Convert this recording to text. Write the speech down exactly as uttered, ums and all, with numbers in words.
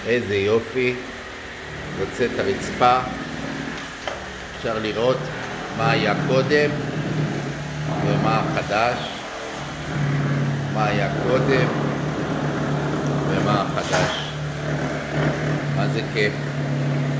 איזה יופי. יוצאת הרצפה. אפשר לראות מה היה קודם ומה החדש. מה היה קודם ומה החדש. מה זה כיף.